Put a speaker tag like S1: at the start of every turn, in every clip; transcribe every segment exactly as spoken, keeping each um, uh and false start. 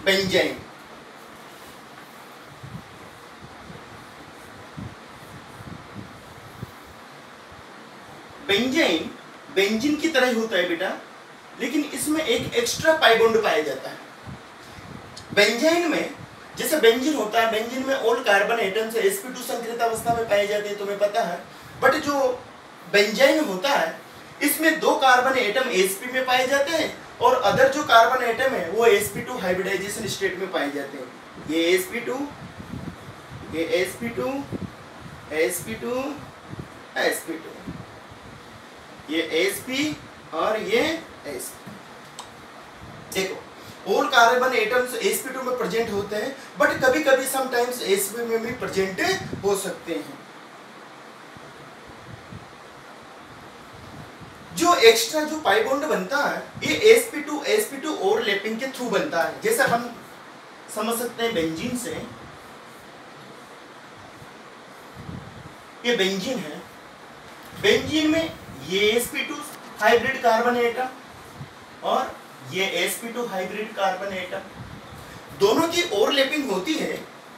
S1: Benzene. Benzene benzene की तरह ही होता है बेटा, लेकिन इसमें एक एक्स्ट्रा पाई बॉन्ड पाया जाता है। बेंजीन में जैसे बेंजीन होता है, बेंजीन में all carbon atoms S P two संकरित अवस्था में पाए जाते हैं, तुम्हें पता है। बट जो बेंजीन होता है इसमें दो कार्बन एटम एसपी में पाए जाते हैं और अदर जो कार्बन एटम है वो S P two hybridization state में पाए जाते हैं। ये एस पी टू, ये S P two, S P two, S P two, ये एस पी और ये एस पी। देखो all carbon atoms S P two में प्रेजेंट होते हैं, बट कभी कभी समटाइम्स एस पी में भी प्रेजेंट हो सकते हैं। जो एक्स्ट्रा जो पाई बॉन्ड बनता है ये S P two S P two overlapping के थ्रू बनता है। जैसे अपन समझ सकते हैं बेंजीन से, ये बेंजीन है, बेंजीन में ये S P two hybrid carbon atom और ये S P two hybrid carbon atom, दोनों की ओवरलैपिंग होती है।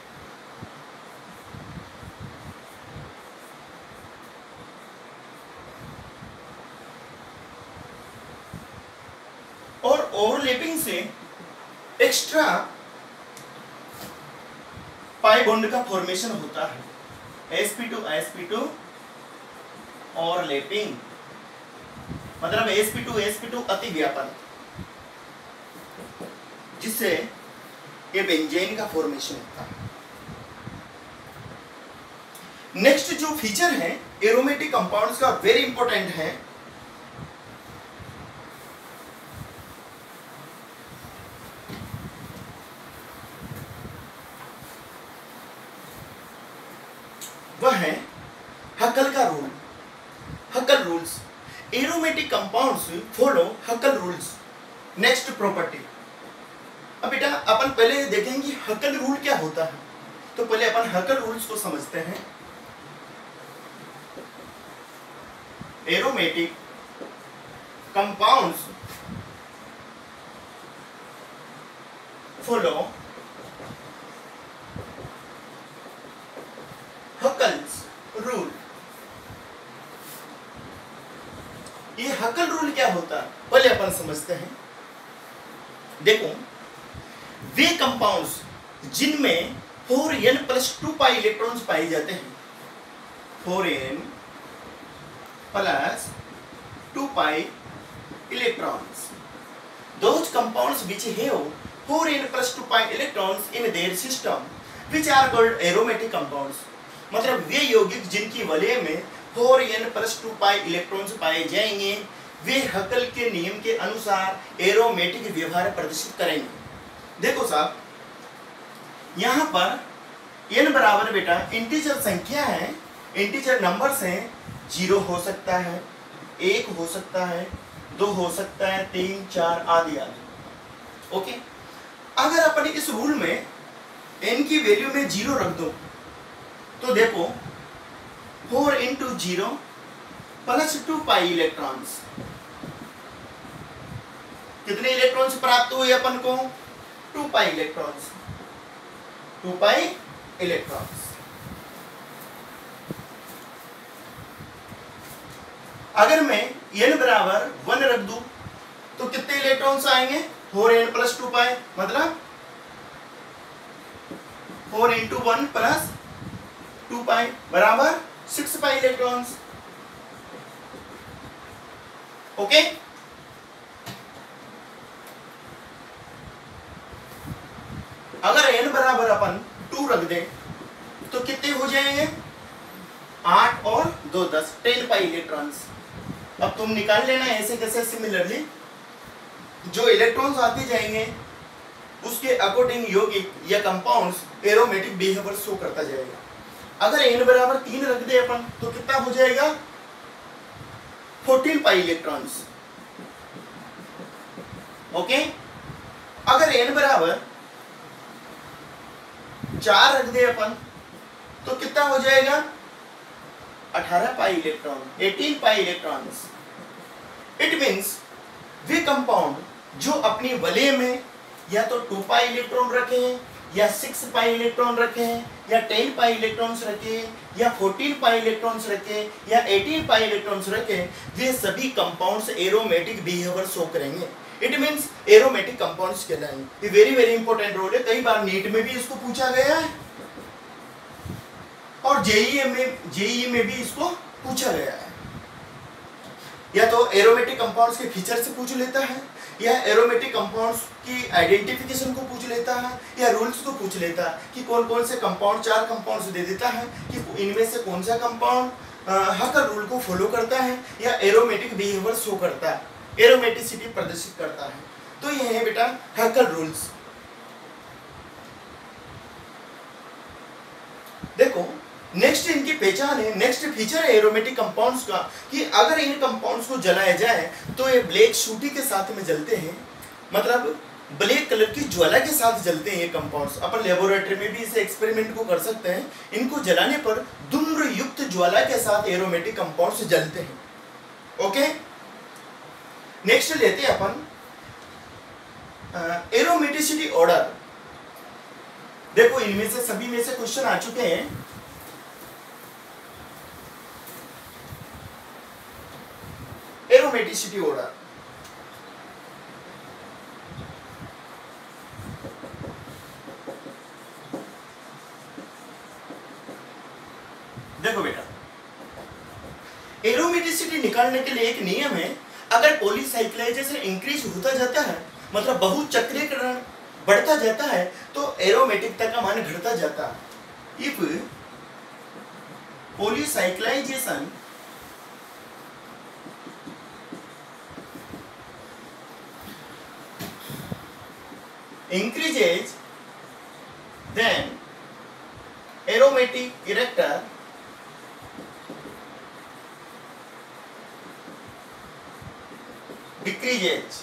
S1: और ओवरलैपिंग से एक्स्ट्रा पाई बॉन्ड का फॉर्मेशन होता है। S P two S P two overlapping मतलब S P two S P two अति व्यापन, जिससे ये बेंजीन का फॉर्मेशन होता है। नेक्स्ट जो फीचर है एरोमेटिक कंपाउंड्स का वेरी इंपॉर्टेंट है, वह है हकल का rule, Huckel rules. Aromatic compounds follow Huckel rules. Next property, अब बेटा अपन पहले देखेंगे हकल रूल क्या होता है, तो पहले अपन हकल रूल्स को समझते हैं। Aromatic compounds follow Huckel's rule. ये हकल रूल क्या होता है पहले अपन समझते हैं। देखो वे कंपाउंड्स जिनमें four N plus two pi electrons पाए जाते हैं, four N plus two pi electrons, those compounds which have four n plus two pi electrons in their system which are called aromatic compounds। मतलब वे यौगिक जिनकी वलय में four N plus two pi electrons पाए जाएंगे वे हकल के नियम के अनुसार एरोमेटिक व्यवहार प्रदर्शित करेंगे। देखो साहब यहाँ पर n बराबर बेटा इंटीजर संख्या है, इंटीजर नंबर्स हैं, जीरो हो सकता है, एक हो सकता है, दो हो सकता है, तीन चार आदि आदि। ओके, अगर अपन इस रूल में n की वैल्यू में जीरो रख दो तो देखो four into zero plus two pi electrons, कितने इलेक्ट्रॉन्स प्राप्त हुए अपन को? Two pi electrons, two pi electrons. अगर मैं n बराबर वन रख दूं तो कितने इलेक्ट्रॉन्स आएंगे? Four N plus two pi, मतलब four into one plus two pi बराबर सिक्स पाई इलेक्ट्रॉन्स। ओके, अगर n बराबर अपन टू रख दें तो कितने हो जाएंगे? आठ और दो दस, टेन पाई इलेक्ट्रॉन्स। अब तुम निकाल लेना ऐसे कैसे। सिमिलरली जो इलेक्ट्रॉन्स आते जाएंगे उसके अकॉर्डिंग यौगिक या कंपाउंड्स एरोमेटिक बिहेवियर शो करता जाएगा। अगर n बराबर तीन रख दे अपन तो कितना हो जाएगा? Fourteen pi electrons. ओके, अगर n बराबर चार रख दे अपन तो कितना हो जाएगा? अठारह pi electron, eighteen pi electrons. It means वे कंपाउंड जो अपनी वलय में या तो टू पाई इलेक्ट्रॉन रखे हैं, या सिक्स पाई इलेक्ट्रॉन रखे हैं, या टेन पाई इलेक्ट्रॉन्स रखे हैं, या फोर्टीन पाई इलेक्ट्रॉन्स रखे हैं, या एटीन पाई इलेक्ट्रॉन्स रखे हैं, वे सभी कंपाउंड्स एरोमेटिक बिहेवियर शो करेंगे। इट मींस एरोमेटिक कंपाउंड्स कहलाएंगे। ये वेरी वेरी इंपॉर्टेंट रोल है, कई बार नीट में भी इसको पूछा गया है और जेईई में जेईई में भी इसको पूछा गया है। या तो एरोमेटिक कंपाउंड्स के फीचर से पूछ लेता है, या एरोमेटिक कंपाउंड्स की आइडेंटिफिकेशन को पूछ लेता है, या रूल्स को पूछ लेता है कि कौन कौन से कंपाउंड, चार कंपाउंड्स दे देता है कि इनमें से कौन सा कंपाउंड हकर रूल को फॉलो करता है या एरोमेटिक बिहेवियर शो करता है, एरोमेटिसिटी प्रदर्शित करता है। तो ये है बेटा हकर रूल्स। देखो नेक्स्ट इनकी पहचान है, नेक्स्ट फीचर है एरोमेटिक कंपाउंड्स का कि अगर इन कंपाउंड्स को जलाया जाए तो ये ब्लैक शूटी के साथ में जलते हैं, मतलब ब्लैक कलर की ज्वाला के साथ जलते हैं ये कंपाउंड्स। अपन लेबोरेटरी में भी इसे एक्सपेरिमेंट को कर सकते हैं। इनको जलाने पर धूम्र युक्त ज्वाला के साथ एरोमेटिक कंपाउंड्स जलते हैं। ओके, नेक्स्ट लेते हैं अपन एरोमेटिसिटी ऑर्डर। देखो इनमें से सभी में से क्वेश्चन आ चुके हैं। एरोमेटिसिटी ऑर्डर, देखो बेटा एरोमेटिसिटी निकालने के लिए एक नियम है। अगर पॉलीसाइक्लाइजेशन इंक्रीज होता जाता है, मतलब बहुचक्रीकरण बढ़ता जाता है, तो एरोमेटिकता का मान घटता जाता है। If polycyclization increases, then aromatic character decreases।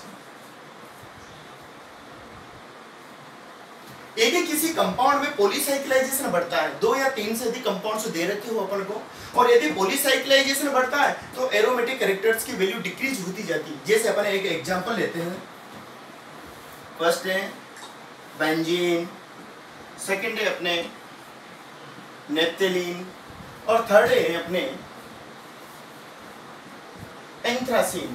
S1: यदि किसी कंपाउंड में पॉलीसाइक्लाइजेशन बढ़ता है, दो या तीन से अधिक कंपाउंड्स दे रखे हो अपन को, और यदि पॉलीसाइक्लाइजेशन बढ़ता है तो एरोमेटिक कैरेक्टर्स की वैल्यू डिक्रीज होती जाती है। जैसे अपन एक एग्जांपल लेते हैं। फर्स्ट है बेंजीन, सेकंड है अपने नेप्थलीन, और थर्ड है अपने एंथ्रासीन।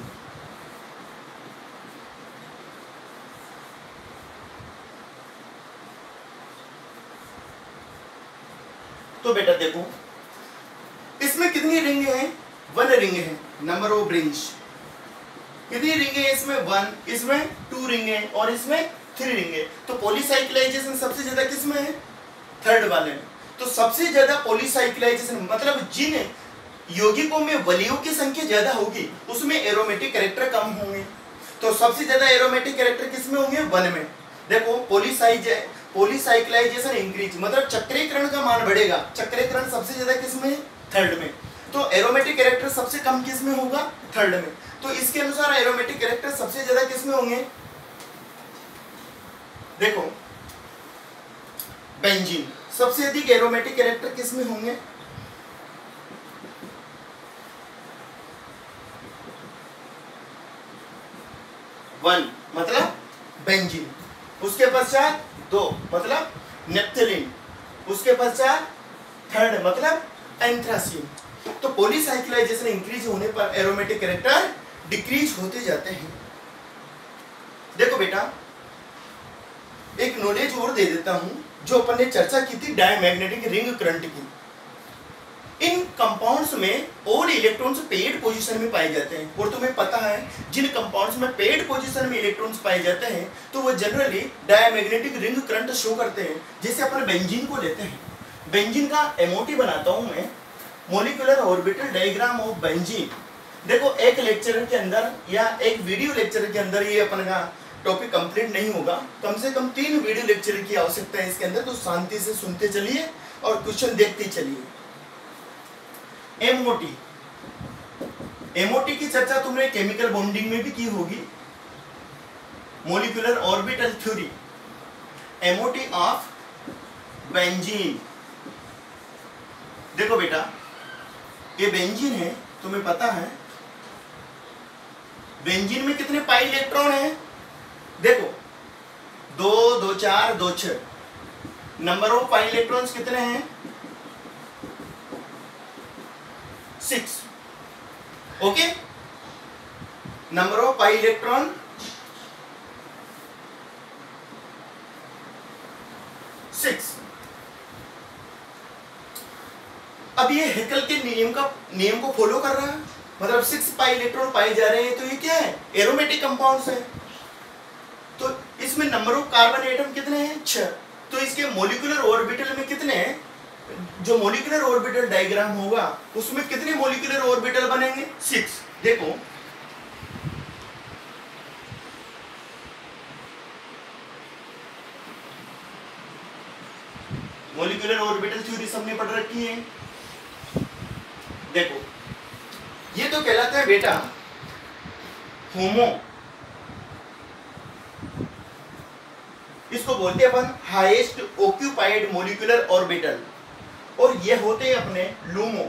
S1: तो बेटा देखो इसमें कितनी रिंग है? वन रिंग है, नंबर ऑफ रिंग्स। कितनी रिंग है इसमें? वन। इसमें टू रिंग है और इसमें थ्री रिंग है। तो पॉलीसाइक्लाइजेशन सबसे ज्यादा किसमें है? थर्ड वाले में। तो सबसे ज्यादा पॉलीसाइक्लाइजेशन मतलब जिन यौगिकों में वलियों की संख्या ज्यादा होगी उसमें एरोमेटिक कैरेक्टर कम होंगे। तो सबसे ज्यादा एरोमेटिक कैरेक्टर किसमें होंगे? वन में। देखो पॉलीसाइज पॉलीसाइक्लाइजेशन इंक्रीज मतलब चक्रीकरण का मान बढ़ेगा। चक्रीकरण सबसे ज्यादा किसमें? थर्ड में। तो एरोमेटिक कैरेक्टर सबसे कम किसमें होगा? थर्ड में। तो इसके अनुसार एरोमेटिक कैरेक्टर सबसे ज्यादा किसमें होंगे? देखो बेंजीन सबसे अधिक एरोमेटिक कैरेक्टर किसमें होंगे? वन मतलब बेंजीन, उसके पश्चात दो मतलब नेप्थलीन, उसके पश्चात थर्ड मतलब एंथ्रासीन। तो पॉलीसाइक्लाइजेशन इंक्रीज होने पर एरोमेटिक कैरेक्टर डिक्रीज होते जाते हैं। देखो बेटा एक नॉलेज और दे देता हूं जो अपन ने चर्चा की थी डायमैग्नेटिक रिंग करंट की। इन कंपाउंड्स में ऑल इलेक्ट्रॉन्स पेड पोजीशन में पाए जाते हैं, और तुम्हें पता है जिन कंपाउंड्स में पेड पोजीशन में इलेक्ट्रॉन्स पाए जाते हैं तो वो generally diamagnetic ring current show करते हैं। जैसे अपन बेंजीन को लेते हैं, बेंजीन का एमओटी बनाता हूं मैं, molecular orbital diagram of benzene. देखो एक लेक्चर के अंदर या एक वीडियो लेक्चर के अंदर ये अपन का टॉपिक कंप्लीट नहीं होगा, कम से कम तीन वीडियो लेक्चर की आवश्यकता है इसके अंदर। तो शांति से सुनते चलिए और क्वेश्चन देखते चलिए। एमओटी, एमओटी की चर्चा तुमने केमिकल बॉन्डिंग में भी की होगी, molecular orbital theory. MOT of benzene, देखो बेटा ये बेंजीन है, तुम्हें पता है बेंजीन में कितने पाई इलेक्ट्रॉन हैं? देखो दो चार दो छः। नंबर ऑफ पाई इलेक्ट्रॉन्स कितने हैं? Six. Okay, number of pi electron six. अब ये हेकल के नियम का नियम को फॉलो कर रहा है, मतलब सिक्स पाई इलेक्ट्रॉन पाए जा रहे हैं, तो ये क्या है? एरोमेटिक कंपाउंड्स है। तो इसमें नंबर ऑफ कार्बन एटम कितने हैं? छह। तो इसके मॉलिक्यूलर ऑर्बिटल में कितने हैं? जो मॉलिक्यूलर ऑर्बिटल डायग्राम होगा उसमें कितने मॉलिक्यूलर ऑर्बिटल बनेंगे? सिक्स। देखो मॉलिक्यूलर ऑर्बिटल थ्योरी सबने पढ़ रखी है। देखो ये तो कहलाता है बेटा होमो, इसको बोलते हैं अपन हाईएस्ट ऑक्यूपाइड मॉलिक्यूलर ऑर्बिटल, और ये होते हैं अपने LUMO,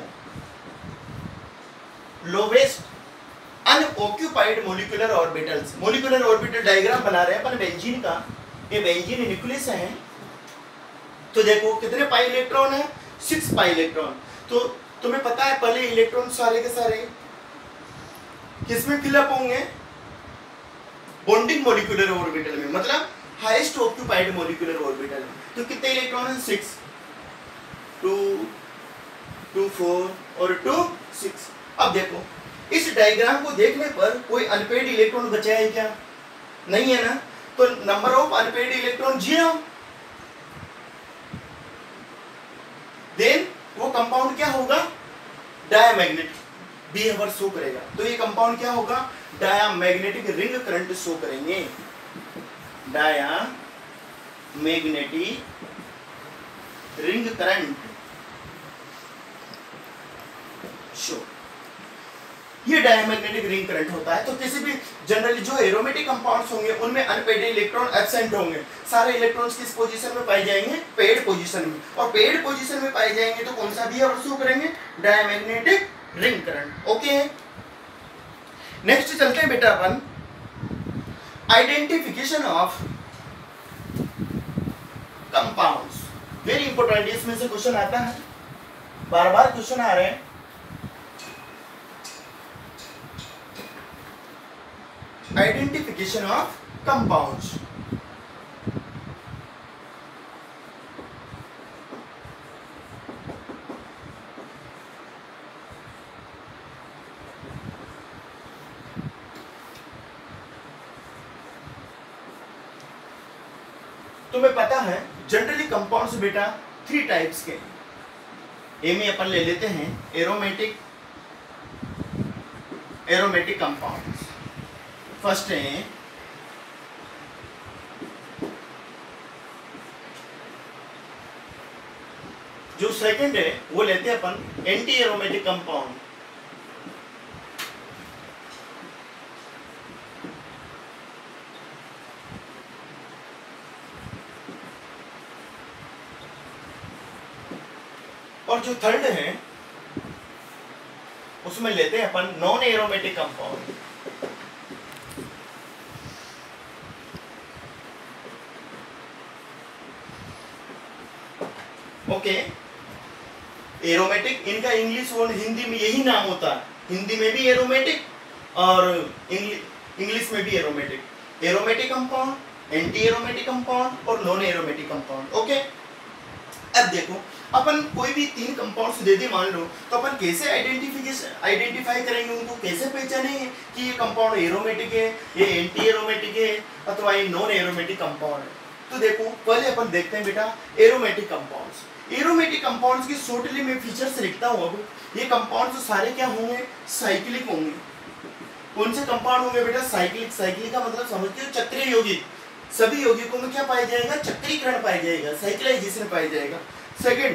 S1: lowest unoccupied molecular orbitals. Molecular orbital diagram बना रहे हैं अपन बेंजीन का, ये बेंजीन न्यूक्लियस है। तो देखो कितने पाई इलेक्ट्रॉन है? Six pi electron. तो तुम्हें पता है पहले इलेक्ट्रॉन सारे के सारे किसमें फिलअप होंगे? बॉन्डिंग मॉलिक्यूलर ऑर्बिटल में, मतलब हाईएस्ट ऑक्यूपाइड मॉलिक्यूलर ऑर्बिटल। तो कितने इलेक्ट्रॉन हैं? सिक्स, टू, टू फोर और टू सिक्स। अब देखो इस डायग्राम को देखने पर कोई अनपेड इलेक्ट्रॉन बचा है क्या? नहीं है ना। तो number of unpaid electron zero. Then वो कंपाउंड क्या होगा? डायमैग्नेटिक बिहेवियर शो करेगा। तो ये कंपाउंड क्या होगा? डायमैग्नेटिक रिंग करंट शो करेंगे। डायमैग्नेटिक रिंग करंट शो, ये डायमैग्नेटिक रिंग करंट होता है। तो किसी भी जनरली जो एरोमेटिक कंपाउंड्स होंगे उनमें अनपेड इलेक्ट्रॉन एब्सेंट होंगे। सारे इलेक्ट्रॉन्स किस पोजीशन में पाए जाएंगे? पेड पोजीशन में। और पेड पोजीशन में पाए जाएंगे तो कौन सा बिहेवियर शो करेंगे? Diamagnetic ring current. Okay, next चलते हैं बेटा अपन identification of compounds. Very important, इसमें से क्वेश्चन आता है, बार बार क्वेश्चन आ रहे हैं। Identification of compounds. तुम्हें पता है जनरली कंपाउंड्स बेटा थ्री टाइप्स के। ए में अपन ले लेते हैं एरोमेटिक एरोमेटिक कंपाउंड्स। फर्स्ट है जो सेकंड है वो लेते हैं अपन एंटी एरोमेटिक कंपाउंड। और जो थर्ड है उसमें लेते हैं अपन non aromatic compound. Okay, aromatic इनका इंग्लिश और हिंदी में यही नाम होता है। हिंदी में भी एरोमेटिक और इंग्लिश में भी aromatic. Aromatic compound, anti aromatic compound और नॉन एरोमेटिक कंपाउंड। ओके, अब देखो अपन कोई भी तीन कंपाउंड्स दे दे मान लो, तो अपन कैसे आइडेंटिफिकेशन आइडेंटिफाई करेंगे, उनको कैसे पहचानेंगे कि ये कंपाउंड एरोमेटिक है, ये एंटी एरोमेटिक है अथवा ये नॉन एरोमेटिक कंपाउंड है। तो देखो पहले अपन देखते हैं बेटा एरोमेटिक कंपाउंड्स। एरोमेटिक कंपाउंड्स की शॉर्टली में फीचर्स लिखता हूँ। अब ये कंपाउंड्स सारे क्या होंगे? साइक्लिक होंगे। कौन से कंपाउंड होंगे बेटा? साइक्लिक। साइक्लिक का मतलब समझते हो? चक्रीय यौगिक। सभी यौगिकों में क्या पाया जाएगा? चक्रीकरण पाया जाएगा, साइक्लाइजेशन पाया जाएगा। Second,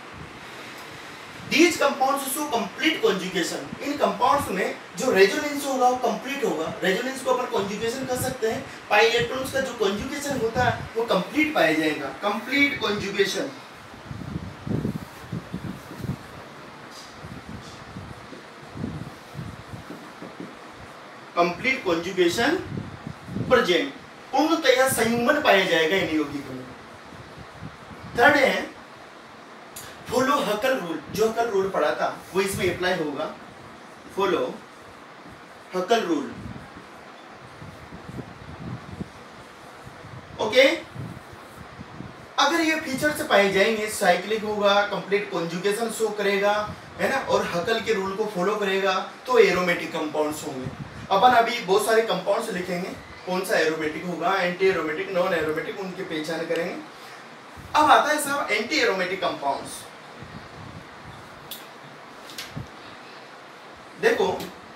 S1: these compounds show complete conjugation। इन कंपाउंड्स में जो रेजोनेंस होगा वो कंप्लीट होगा। रेजोनेंस को अपन कॉन्जुगेशन कर सकते हैं। पाई इलेक्ट्रॉन्स का जो कॉन्जुगेशन होता है वो कंप्लीट पाया जाएगा। Complete conjugation. Complete conjugation present. पूर्णतया संयुग्मन पाया जाएगा इन यौगिकों में। थर्ड है फॉलो हकल रूल। जो हकल रूल पढ़ा था वो इसमें अप्लाई होगा। Follow हकल rule. ओके, अगर ये फीचर्स पाए जाएंगे, साइक्लिक होगा, कंप्लीट कॉन्जुगेशन शो करेगा, है ना, और हकल के रूल को फॉलो करेगा, तो एरोमेटिक कंपाउंड्स होंगे। अपन अभी बहुत सारे कंपाउंड्स लिखेंगे, कौन सा एरोमेटिक होगा, एंटी एरोमेटिक, नॉन एरोमेटिक, उनकी पहचान करेंगे। अब आता है साहब एंटी एरोमेटिक कंपाउंड्स। देखो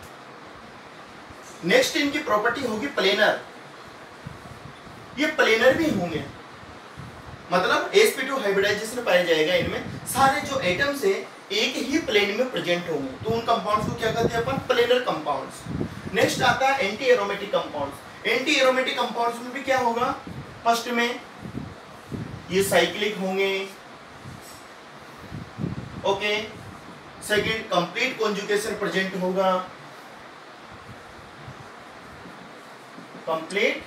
S1: नेक्स्ट इनकी प्रॉपर्टी होगी प्लेनर। ये प्लेनर भी होंगे, मतलब एस पी टू हाइब्रिडाइजेशन पाया जाएगा इनमें। सारे जो एटम्स है एक ही प्लेन में प्रेजेंट होंगे, तो उन कंपाउंड्स को क्या कहते हैं अपन, प्लेनर कंपाउंड्स। नेक्स्ट आता है anti aromatic compounds. Anti aromatic compounds में भी क्या होगा, फर्स्ट में ये साइक्लिक होंगे, okay. Second complete conjugation present होगा, कंप्लीट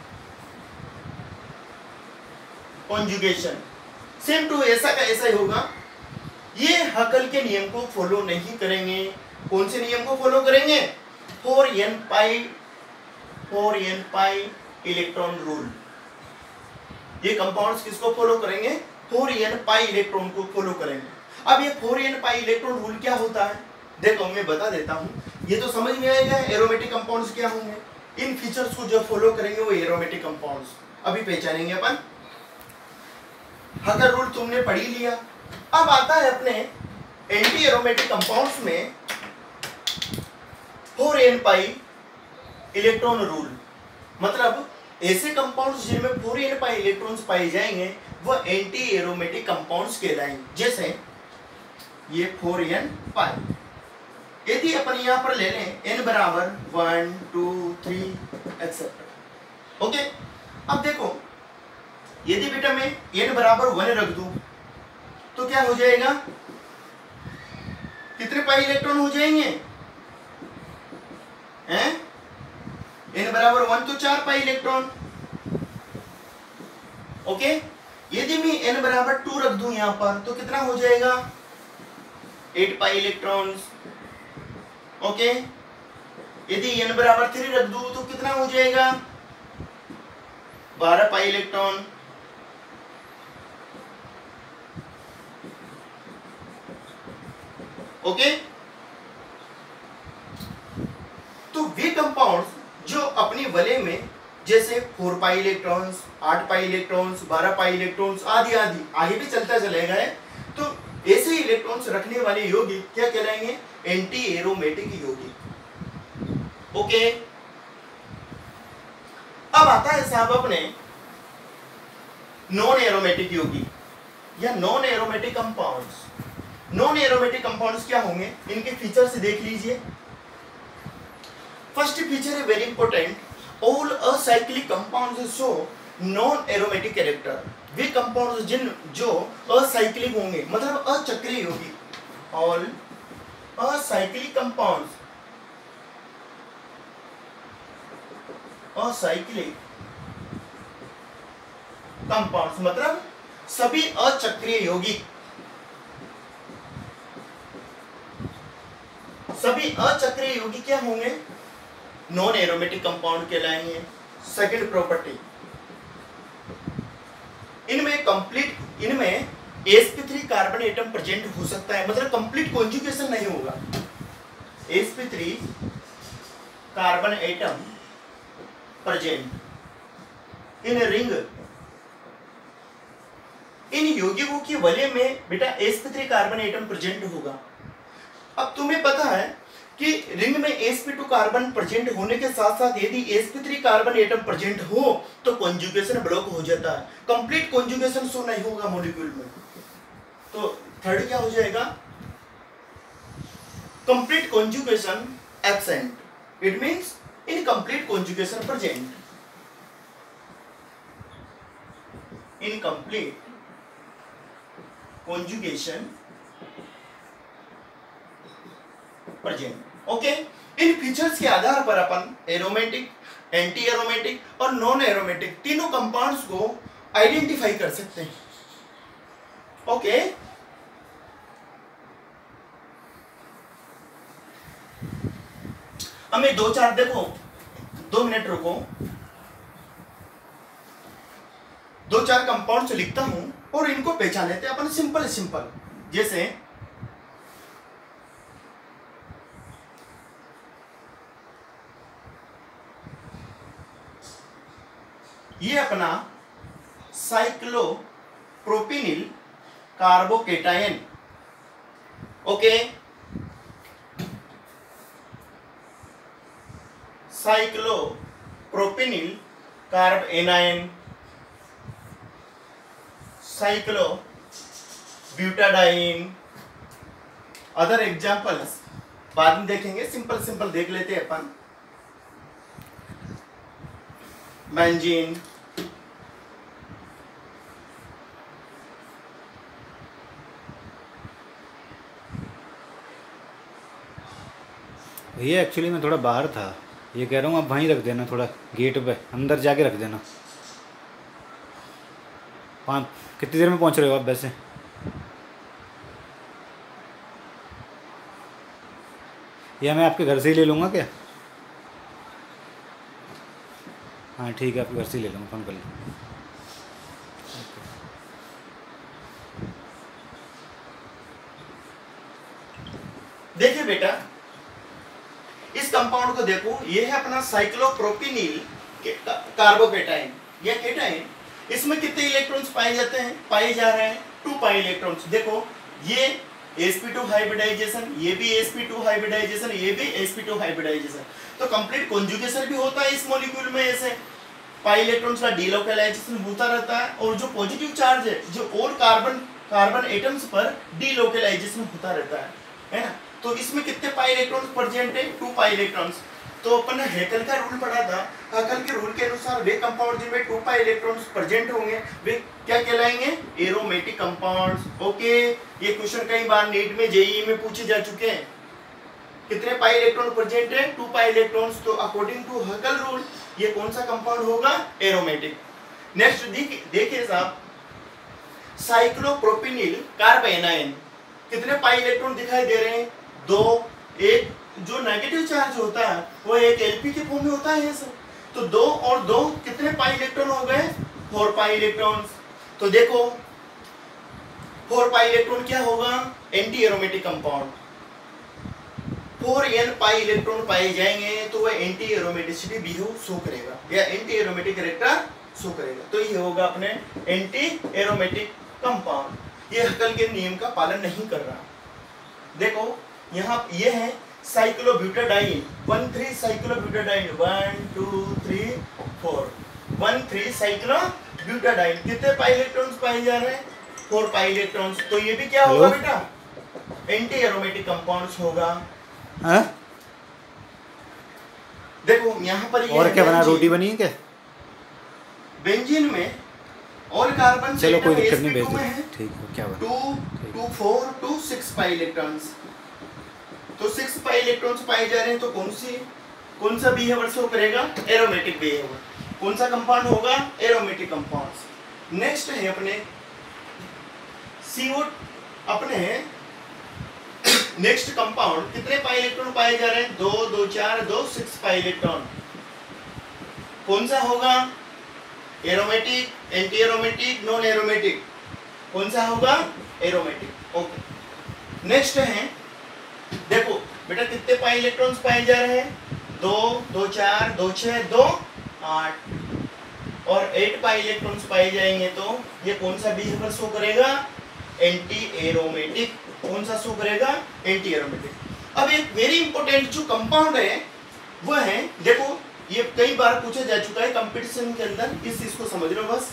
S1: कॉन्जुगेशन। सेम टू ऐसा का ऐसा ही होगा। ये हकल के नियम को फॉलो नहीं करेंगे। कौन से नियम को फॉलो करेंगे, four n pi four n pi electron rule. ये कंपाउंड्स किसको फॉलो करेंगे, फोर एन पाई इलेक्ट्रॉन को फॉलो करेंगे। अब ये four n pi electron rule क्या होता है, देखो मैं बता देता हूँ, ये तो समझ में आएगा एरोमेटिक कंपाउंड्स क्या होंगे। इन फीचर्स को जो फॉलो करेंगे वो एरोमेटिक कंपाउंड्स अभी पहचानेंगे अपन। हकल रूल तुमने पढ़ ही लिया। अब आता है अपने एंटी एरोमेटिक कंपाउंड्स में four n pi electron rule. मतलब ऐसे कंपाउंड्स जिनमें फोर एन पाई इलेक्ट्रॉन्स पाए जाएंगे वह एंटी एरोमेटिक कंपाउंड्स कहलाएंगे। जैसे ये फोर एन पाई, यदि अपन यहां पर ले लें n बराबर one two three etcetera, okay. अब देखो यदि बेटा मैं n बराबर वन रख दूं तो क्या हो जाएगा, कितने पाई इलेक्ट्रॉन हो जाएंगे, हैं? n बराबर वन तो चार पाई इलेक्ट्रॉन, ओके। यदि मैं n बराबर टू रख दूं यहां पर तो कितना हो जाएगा, एट पाई इलेक्ट्रॉन्स, ओके। यदि n बराबर थ्री रख दूं तो कितना हो जाएगा, बारह पाई इलेक्ट्रॉन, ओके। तो वे कंपाउंड्स जो अपनी वलय में जैसे फोर पाई इलेक्ट्रॉन्स, आठ पाई इलेक्ट्रॉन्स, बारह पाई इलेक्ट्रॉन्स आदि आदि आगे भी चलता चलेगा है, तो ऐसे ही इलेक्ट्रॉन्स रखने वाले यौगिक क्या कहलाएंगे, एंटी एरोमेटिक यौगिक, ओके। अब आता है साहब अपने नॉन एरोमेटिक यौगिक या non aromatic compounds. Non aromatic compounds क्या होंगे, इनके फीचर्स देख लीजिए। फर्स्ट फीचर है very important, all acyclic compounds show non aromatic character. वे कंपाउंड्स जिन जो असाइक्लिक होंगे, मतलब अचक्रीय यौगिक, all acyclic compounds, acyclic compounds मतलब सभी अचक्रीय यौगिक, सभी अचक्रीय यौगिक क्या होंगे, नॉन एरोमेटिक कंपाउंड कहलाएंगे। सेकंड प्रॉपर्टी, इनमें कंप्लीट इनमें s p three carbon atom present हो सकता है, मतलब कंप्लीट कॉन्जुगेशन नहीं होगा। S p three carbon atom present in ring. इन यौगिकों की वलय में बेटा s p three carbon atom present होगा। अब तुम्हें पता है कि रिंग में s P two carbon present होने के साथ साथ यदि s p three carbon atom present हो तो कॉन्जुगेशन ब्लॉक हो जाता है, कंप्लीट कॉन्जुगेशन शो नहीं होगा मॉलिक्यूल में। तो थर्ड क्या हो जाएगा, complete conjugation absent, it means incomplete conjugation present, incomplete conjugation present, okay. इन फीचर्स के आधार पर अपन एरोमेटिक एंटी एरोमेटिक और नॉन एरोमेटिक तीनों कंपाउंड्स को आइडेंटिफाई कर सकते हैं। Okay okay? अब मैं दो चार देखो, दो मिनट रुको, दो चार कंपाउंड्स लिखता हूं और इनको पहचान लेते हैं अपन सिंपल सिंपल। जैसे ये अपना cyclopropenyl carbocation. Okay, cyclopropenyl carbanion, cyclobutadiene. Other examples बाद में देखेंगे, सिंपल सिंपल देख लेते हैं अपन। बेंजीन,
S2: भैया एक्चुअली मैं थोड़ा बाहर था, ये कह रहा हूँ आप वहीं रख देना, थोड़ा गेट पे अंदर जाके रख देना। पाँच कितनी देर में पहुँच रहे हो आप वैसे? या मैं आपके घर से ही ले लूँगा क्या? हाँ ठीक है, आपके घर से ही ले लूँगा, फ़ोन कर लूँगा।
S1: देखिए बेटा, इस कंपाउंड को देखो, ये है अपना साइक्लोप्रोपिनिल कार्बोकेटाइन या केटाइन। इसमें कितने इलेक्ट्रॉन्स पाए जाते हैं? पाए जा रहे हैं टू पाई इलेक्ट्रॉन्स। देखो ये एस पी टू हाइब्रिडाइजेशन, ये भी एस पी टू हाइब्रिडाइजेशन, ये भी एस पी टू हाइब्रिडाइजेशन। तो कंप्लीट कॉन्जुगेशन भी होता है इस मॉलिक्यूल में। ऐसे पाई इलेक्ट्रॉन्स का डीलोकलाइजेशन होता रहता है और जो पॉजिटिव चार्ज है जो और कार्बन कार्बन एटम्स पर डीलोकलाइजेशन होता रहता है, है ना। तो इसमें कितने पाई इलेक्ट्रॉन्स प्रेजेंट है? Two pi electrons. तो अपन ने हैकेल का रूल पढ़ा था। हैकेल के रूल के अनुसार वे कंपाउंड जिनमें टू पाई इलेक्ट्रॉन्स प्रेजेंट होंगे वे क्या कहलाएंगे? Aromatic compounds. ओके, ये क्वेश्चन कई बार नीट में, जेईई में पूछे जा चुके हैं। कितने पाई इलेक्ट्रॉन प्रेजेंट है? Two pi electrons. तो अकॉर्डिंग टू हैकेल रूल ये कौन सा कंपाउंड होगा? एरोमेटिक। नेक्स्ट देखिए साहब, साइक्लोप्रोपिनिल कार्ब एनायन। कितने पाई इलेक्ट्रॉन दिखाई दे रहे हैं? दो। एक जो नेगेटिव चार्ज होता है वो एक एलपी के फॉर्म में होता है सर। तो दो और दो कितने पाई इलेक्ट्रॉन हो गए? Four pi electrons. तो देखो फोर पाई इलेक्ट्रॉन क्या होगा? Anti aromatic compound. Four n pi electron पाए जाएंगे तो वह एंटी एरोमेटिसिटी बिहेव शो करेगा या एंटी एरोमेटिक कैरेक्टर शो करेगा। तो ये होगा अपने एंटी एरोमेटिक कंपाउंड। ये हैकेल के नियम का पालन नहीं कर रहा। देखो यहाँ ये है cyclobutadiene, one three cyclobutadiene, one two three four, one three cyclobutadiene. कितने पाई इलेक्ट्रॉन्स पाए जा रहे हैं? Four pi electrons. तो ये भी क्या होगा बेटा? एंटी एरोमेटिक कंपाउंड्स होगा।
S2: हाँ?
S1: देखो यहाँ पर ये
S2: और क्या बना? रोटी बनी है क्या?
S1: बेंजीन में और कार्बन
S2: चलो कोई दिक्कत नहीं, भेज दो। ठीक है, क्या बना?
S1: Two two four two six pi electrons. तो सिक्स पाई इलेक्ट्रॉन्स पाए जा रहे हैं। तो कौन सी कौन सा बिहेवियर शो करेगा? Aromatic behaviour. कौन सा कंपाउंड होगा? Aromatic compounds. नेक्स्ट है अपने सीओ। अपने नेक्स्ट कंपाउंड कितने पाई इलेक्ट्रॉन पाए जा रहे हैं? दो, दो चार, दो, सिक्स पाई इलेक्ट्रॉन। कौन सा होगा? Aromatic, anti aromatic, non aromatic. कौन सा होगा? एरोमेटिक। ओके, नेक्स्ट है, देखो बेटा कितने पाई इलेक्ट्रॉन्स पाए जा रहे हैं? दो, दो चार, दो छह, दो आठ और एट पाई इलेक्ट्रॉन्स पाए जाएंगे। तो ये कौन सा बिहेवियर शो करेगा? Anti aromatic. कौन सा शो करेगा? Anti aromatic. अब एक वेरी इंपॉर्टेंट जो कंपाउंड है वो है, देखो ये कई बार पूछा जा चुका है कंपटीशन के अंदर, इस चीज को समझ लो बस।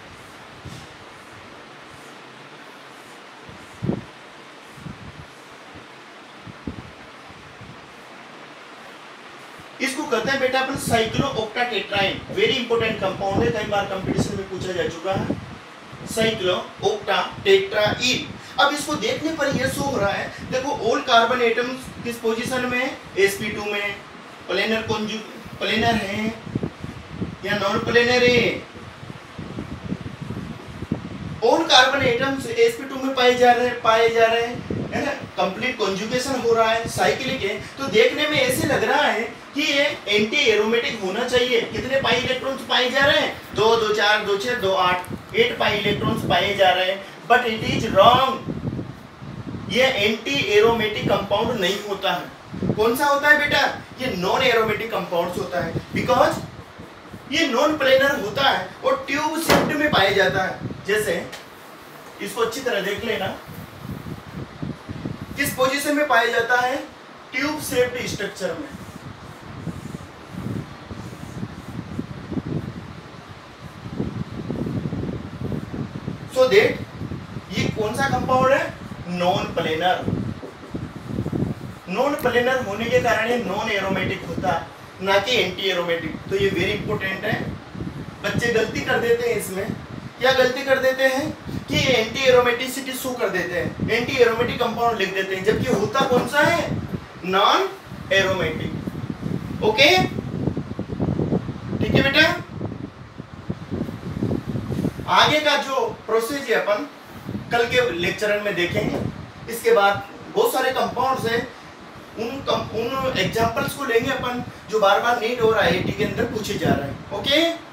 S1: इसको कहते हैं बेटा अपन साइक्लोओक्टाटेट्राइन। वेरी इंपॉर्टेंट कंपाउंड है, कई बार कंपटीशन में पूछा जा चुका है। साइक्लोओक्टाटेट्राइन। अब इसको देखने पर यह शो हो रहा है, देखो ऑल कार्बन एटम्स किस पोजीशन में? एस पी टू में। प्लेनर कॉन्जु प्लेनर है, या नॉन प्लेनर है। All carbon atoms S P two में पाए जा रहे हैं पाए जा रहे हैं है ना, कंप्लीट कॉन्जुगेशन हो रहा है, साइक्लिक है, तो देखने में ऐसे लग रहा है कि ये एंटी एरोमेटिक होना चाहिए। कितने पाई इलेक्ट्रॉन्स पाए जा रहे हैं? दो दो चार दो छह दो आठ, एट पाई इलेक्ट्रॉन्स पाए जा रहे हैं, बट इट इज रॉन्ग। ये एंटी एरोमेटिक कंपाउंड नहीं होता है। कौन सा होता है बेटा? ये नॉन एरोमेटिक कंपाउंड्स होता है, बिकॉज ये नॉन प्लेनर होता है और ट्यूब शेप्ड में पाया जाता है। जैसे इसको अच्छी तरह देख लेना, किस पोजीशन में पाया जाता है? ट्यूब शेप्ड स्ट्रक्चर में। सो देट ये कौन सा कंपाउंड है? Non planar. नॉन प्लेनर होने के कारण ये नॉन एरोमेटिक होता है, ना कि एंटी एरोमेटिक। तो ये वेरी इंपॉर्टेंट है। बच्चे गलती कर देते हैं इसमें, क्या गलती कर देते हैं कि एंटी एरोमेटिसिटी शो कर देते हैं, एंटी एरोमेटिक कंपाउंड लिख देते हैं, जबकि होता कौन सा है? Non aromatic. ओके, ठीक है बेटा। आगे का जो प्रोसेस है अपन कल के लेक्चर में देखेंगे। इसके बाद बहुत सारे कंपाउंड्स हैं, उन कम, उन एग्जांपल्स को लेंगे अपन जो बार बार नीट और आई आई टी के अंदर पूछे जा रहे हैं। ओके।